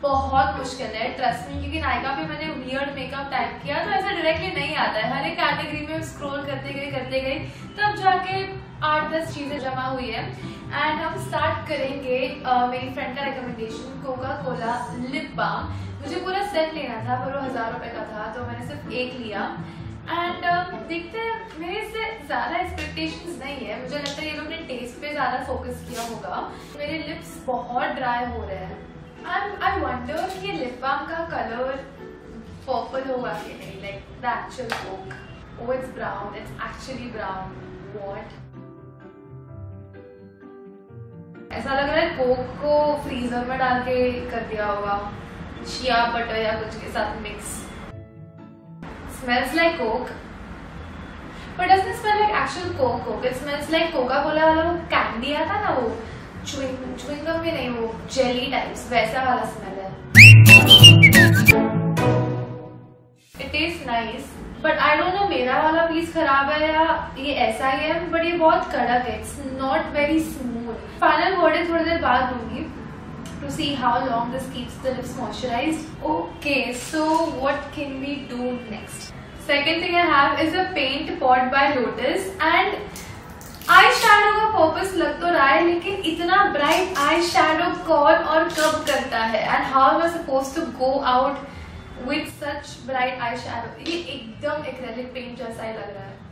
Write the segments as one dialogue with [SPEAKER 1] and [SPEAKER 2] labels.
[SPEAKER 1] बहुत मुश्किल है ट्रस्ट मी, क्योंकि नायका पे मैंने वियर्ड मेकअप टाइप किया तो ऐसा डायरेक्टली नहीं आता है। हर एक कैटेगरी में स्क्रॉल करते गई तब जाके 8-10 चीजें जमा हुई है। एंड हम स्टार्ट करेंगे मेरी फ्रेंड का recommendation, Coca Cola lip balm. मुझे पूरा सेट लेना था पर वो 1000 रुपए का था तो मैंने सिर्फ एक लिया। एंड देखते हैं, मेरे से ज्यादा एक्सपेक्टेशंस नहीं है। मुझे लगता है ये लोग ने टेस्ट पे ज्यादा फोकस किया होगा। मेरे लिप्स बहुत ड्राई हो रहे हैं। आई वंडर कि ये लिप बाम का कलर पर्पल होगा कि नहीं, like the actual Coke. Oh it's brown, it's actually brown. What, ऐसा लग रहा है कोक को फ्रीजर में डाल के कर दिया होगा शिया बटर या कुछ के साथ mix. Smells like Coke, but doesn't smell like actual Coke. It smells like Coca-Cola वाला वो कैंडी आता ना, वो chewing gum में नहीं, वो jelly types वैसा वाला smell है। It tastes nice, but I don't know मेरा वाला पीस खराब है या ये ऐसा ही है, but ये बहुत कड़क है। It's not very smooth. Final word थोड़ी देर बाद दूंगी to see how long this keeps the lips moisturized. Okay, so what can we do next? Second thing I have is a paint pot by Lotus and eye shadow का purpose लग तो रहा है, लेकिन इतना ब्राइट आई शैडो कौन और कब करता है, and how am I supposed to go out with such bright eye shadow. ये एकदम एक्रेलिक पेंट जैसा ही लग रहा है।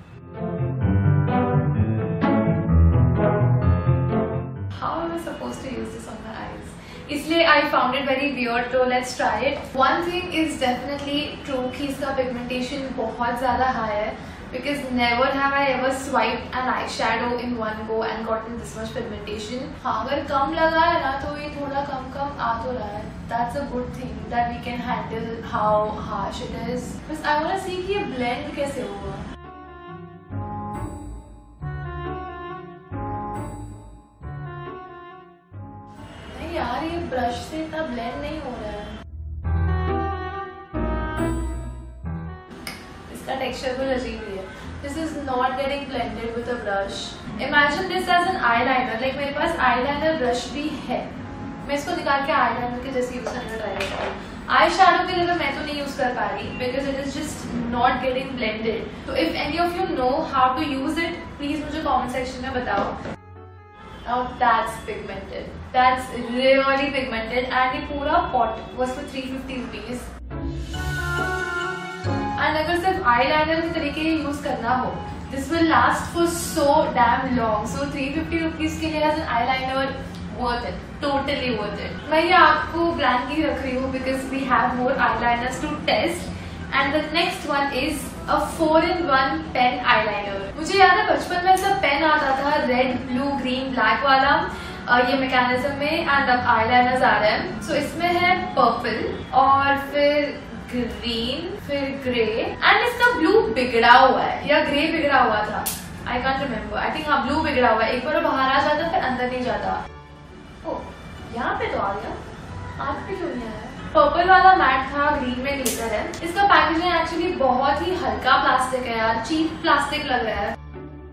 [SPEAKER 1] How am I supposed to use this on my eyes, इसलिए I found it very weird, so let's try it. One thing is definitely true कि इसका pigmentation बहुत ज़्यादा high है, because never have I ever swiped an eyeshadow in one go and gotten this much pigmentation. हाँ, अगर कम लगा है ना तो ये थोड़ा कम आ तो रहा है. That's a good thing that we can handle how harsh it is. बस I wanna see कि ये blend कैसे होगा. यार ये ब्रश से इतना ब्लेंड नहीं हो रहा है, इसका टेक्सचर कुछ अजीब ही है। This is not getting blended with a brush. Imagine this as an eyeliner, like मेरे पास आईलाइनर ब्रश भी है, मैं इसको निकाल के आईलाइनर के जैसे यूज करने का ट्राई करता हूँ। आई शैडो की जगह मैं तो नहीं यूज कर पा रही because it is just not getting blended. तो if any of you know how to use it, please मुझे कॉमेंट सेक्शन में बताओ। Now that's pigmented. That's really pigmented, and ये पूरा pot was for 350 rupees. And अगर सिर्फ eyeliner के तरीके यूज करना हो, this will last for so damn long. So 350 rupees के लिए as an eyeliner worth it, totally worth it. मैं ये आपको blank ही रख रही हूँ because we have more eyeliners to test. And the next one is a 4-in-1 pen eyeliner. मुझे याद है बचपन में ऐसा पेन आता था रेड ब्लू ग्रीन ब्लैक वाला, ये मैकेनिज्म में, एंड अब आईलाइनर्स आ रहे हैं। सो इसमें है पर्पल और फिर ग्रीन फिर ग्रे, एंड इसका ब्लू बिगड़ा हुआ है या ग्रे बिगड़ा हुआ था, I can't remember. I think हाँ ब्लू बिगड़ा हुआ है, एक बार बाहर आ जाता फिर अंदर नहीं जाता। ओ यहाँ पे तो आ गया, आप पे क्यों नहीं आया? पर्पल वाला मैट था, ग्रीन में ग्लिटर है। इसका पैकेजिंग एक्चुअली बहुत ही हल्का प्लास्टिक है यार, चीप प्लास्टिक लग रहा है।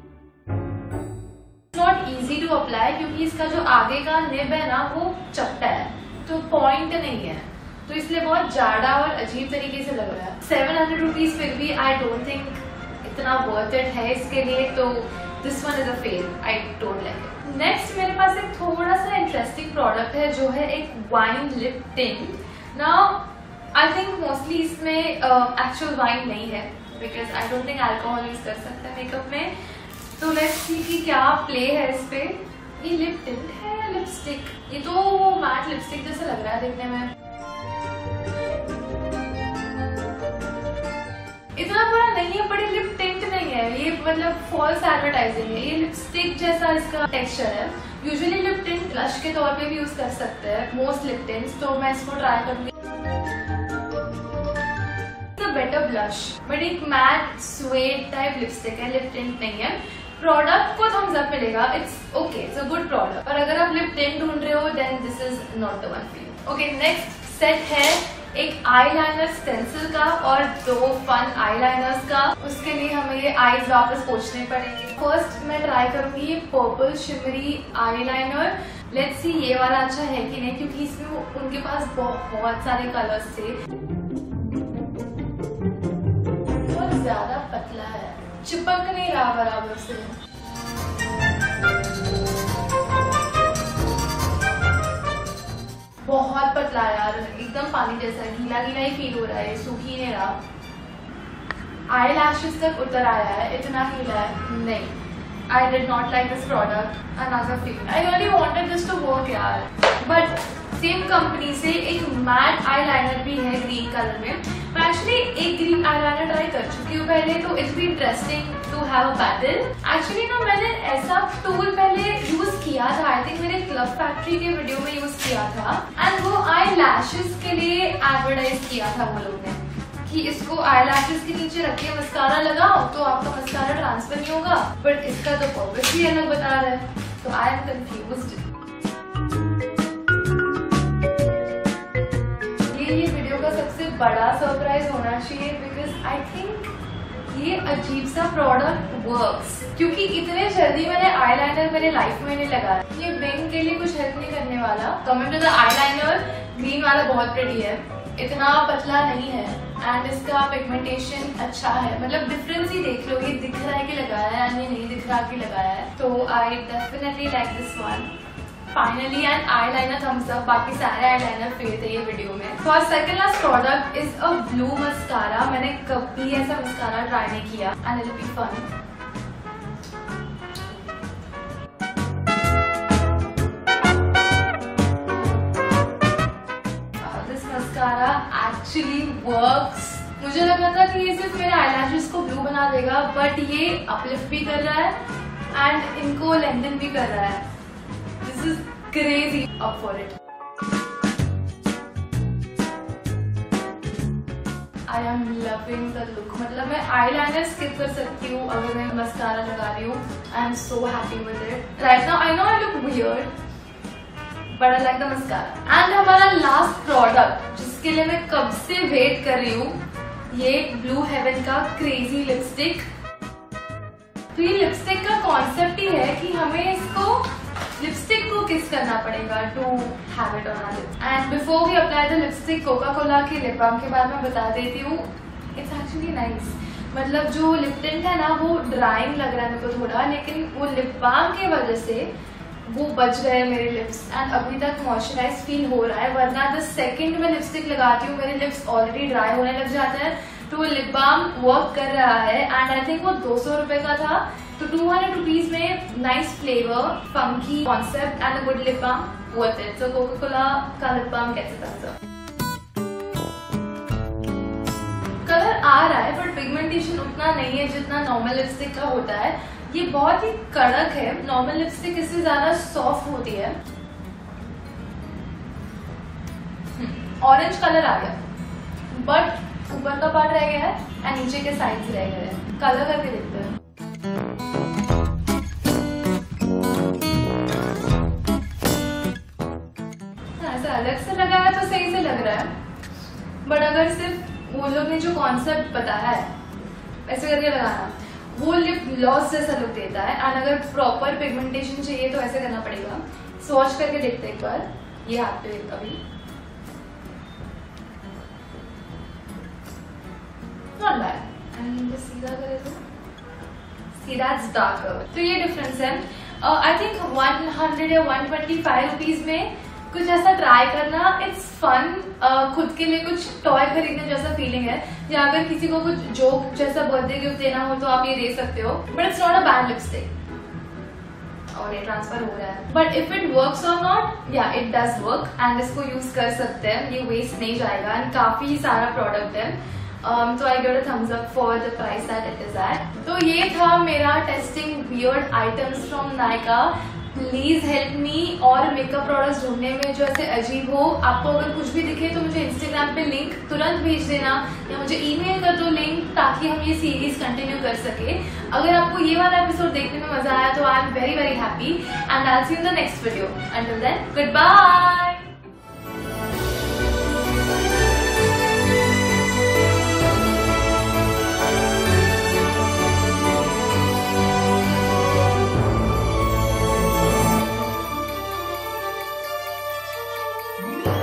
[SPEAKER 1] नॉट इजी टू अप्लाई क्योंकि इसका जो आगे का निब है ना वो चपटा है, तो पॉइंट नहीं है, तो इसलिए बहुत जाड़ा और अजीब तरीके से लग रहा है। 700 रुपीज फिर भी आई डोंट थिंक इतना वर्थ इट है इसके लिए, तो this one is a fail, I don't like it. Next मेरे पास एक थोड़ा सा इंटरेस्टिंग प्रोडक्ट है जो है एक wine lip tint. Now, I think mostly इसमें actual wine नहीं है because I don't think alcohol use कर सकते हैं मेकअप में। तो let's see कि क्या प्ले है इस पे। ये लिप टिंट है या लिपस्टिक? ये तो वो मैट लिपस्टिक जैसा लग रहा है देखने में। इतना बड़ा नहीं है, बड़ी लिप टिंट नहीं है ये, मतलब फॉल्स एडवर्टाइजिंग है। ये लिपस्टिक जैसा इसका टेक्सचर है। यूजुअली लिप टिंट ब्लश के तौर पे भी यूज कर सकते हैं मोस्ट लिप टिंट्स, तो मैं इसको ट्राई करूंगी। बेटर ब्लश, बट एक मैट स्वेट टाइप लिपस्टिक है, लिप टिंट नहीं है। प्रोडक्ट को थम्स अप मिलेगा, it's okay, it's a good product. पर अगर आप लिप टिंट ढूंढ रहे हो then this is not the one for you. Okay, next set है एक आईलाइनर स्टेंसिल का और 2 फन आईलाइनर्स का। उसके लिए हमें ये आईज वापस पोंछने पड़ेंगे। फर्स्ट मैं ट्राई करूंगी ये purple shimmery eyeliner. Let's see ये वाला अच्छा है कि नहीं, क्योंकि इसमें उनके पास बहुत सारे कलर्स थे। बहुत ज्यादा पतला है, चिपक नहीं रहा बराबर से। बहुत पतला यार, एकदम पानी जैसा, गीला गीला ही फील हो रहा है, सूख ही नहीं रहा। आई लैशेस तक उतर आया है, इतना गीला है नहीं। I did not like this product. Another fail. I really wanted this to work यार, but सेम कंपनी से एक मैट आईलाइनर भी है ग्रीन कलर में। मैं एक्चुअली एक ग्रीन आईलाइनर ट्राई कर चुकी हूँ पहले, तो इट्स भी interesting to have a battle. Actually ना मैंने ऐसा टूल पहले यूज किया था, आई थिंक मेरे क्लब फैक्ट्री के वीडियो में यूज किया था, एंड वो आई लैशेस के लिए एडवर्टाइज किया था वो लोग ने कि इसको आई लैशेस के नीचे रख के मस्कारा लगाओ तो आपका मस्कारा ट्रांसफर नहीं होगा, बट इसका तो पर्पस ही अलग बता रहा है, तो आई एम कंफ्यूज्ड। ये वीडियो का सबसे बड़ा सरप्राइज होना चाहिए, बिकॉज आई थिंक ये अजीब सा प्रोडक्ट वर्क्स, क्योंकि इतने जल्दी मैंने आईलाइनर मेरे लाइफ में नहीं लगाया। ये विंग के लिए कुछ हेल्प नहीं करने वाला। Coming to the eyeliner, green वाला बहुत प्रिटी है, इतना पतला नहीं है, एंड इसका पिगमेंटेशन अच्छा है। मतलब डिफरेंस ही देख लो, ये दिख रहा है कि लगाया है, या नहीं दिख रहा कि लगाया है। तो I definitely like this one. Finally and eyeliner thumbs up, बाकी सारे आईलाइनर फेल थे ये वीडियो में। For second last product is a blue mascara. मैंने कभी ऐसा मस्कारा ट्राई नहीं किया, and it will be fun. Actually works. मुझे लगा था कि ये सिर्फ मेरे आईलैशेस को ब्लू बना देगा, बट ये अपलिफ्ट भी कर रहा है एंड इनको लेंथन भी कर रहा है। This is crazy, up for it. I am loving the look. मतलब मैं आईलाइनर स्किप कर सकती हूँ अगर मैं मस्कारा लगा रही हूँ। I am so happy with it. Right now I know I look weird, but I like the mascara. And हमारा लास्ट प्रोडक्ट जिसके लिए मैं कब से वेट कर रही हूँ, ये ब्लू हेवन का क्रेजी लिपस्टिक। तो ये लिपस्टिक का कॉन्सेप्ट ही है कि हमें इसको लिपस्टिक को किस करना पड़ेगा to have it on our lips. And before we apply the lipstick, Coca Cola के लिप बाम के बाद मैं बता देती हूँ, इट्स एक्चुअली नाइस। मतलब जो लिप टिंट है ना वो ड्राइंग लग रहा है मेरे को थोड़ा, लेकिन वो लिप बाम की वजह से वो बच गए मेरे लिप्स, एंड अभी तक मॉइस्चराइज फील हो रहा है। वरना द सेकंड मैं लिपस्टिक लगाती हूँ मेरे लिप्स ऑलरेडी ड्राई होने लग जाते हैं। तो लिप बाम वर्क कर रहा है, एंड आई थिंक वो 200 रुपए का था, तो 200 रुपीज में nice flavour, funky concept and a good lip balm, worth it. So Coca Cola का लिप बाम कैसे था? कलर आ रहा है, बट पिगमेंटेशन उतना नहीं है जितना नॉर्मल लिपस्टिक का होता है। ये बहुत ही कड़क है, नॉर्मल लिपस्टिक इससे ज्यादा सॉफ्ट होती है। ऑरेंज कलर आ गया, बट ऊपर का पार्ट रह गया है एंड नीचे के साइड्स रह गए हैं। कलर करके देखते हैं। ऐसा अलग से लगाया तो सही से लग रहा है, बट अगर सिर्फ वो लोग ने जो कॉन्सेप्ट बताया है ऐसे करके लगाना, वो लिप ग्लॉस जैसा लुक देता है। एंड अगर प्रॉपर पिगमेंटेशन चाहिए तो ऐसे करना पड़ेगा। स्वॉच करके देखते हैं एक बार। ये हाथ पे अभी नॉट बैड, एंड सीधा करे तो सीधा डार्कर। तो ये डिफरेंस है। आई थिंक 100 या 125 रुपीज में कुछ ऐसा ट्राई करना, इट्स फन। खुद के लिए कुछ टॉय खरीदने जैसा फीलिंग है, या अगर किसी को कुछ जोक जैसा बर्थडे गिफ्ट देना हो तो आप ये दे सकते हो, but it's not a bad lipstick. और ये ट्रांसफर हो रहा है, बट इफ इट वर्क्स और नॉट, या इट डज वर्क, एंड इसको यूज कर सकते हैं, ये वेस्ट नहीं जाएगा, एंड काफी सारा प्रोडक्ट है। तो I give a thumbs up for the price that it is at. तो ये था मेरा testing weird items from Nykaa. Please help me, और मेकअप प्रोडक्ट्स ढूंढने में जो ऐसे अजीब हो। आपको अगर कुछ भी दिखे तो मुझे इंस्टाग्राम पे लिंक तुरंत भेज देना, या मुझे ईमेल कर दो लिंक, ताकि हम ये सीरीज कंटिन्यू कर सके। अगर आपको ये वाला एपिसोड देखने में मजा आया तो I am very very happy, and I will see you in the next video. Until then, good bye. है।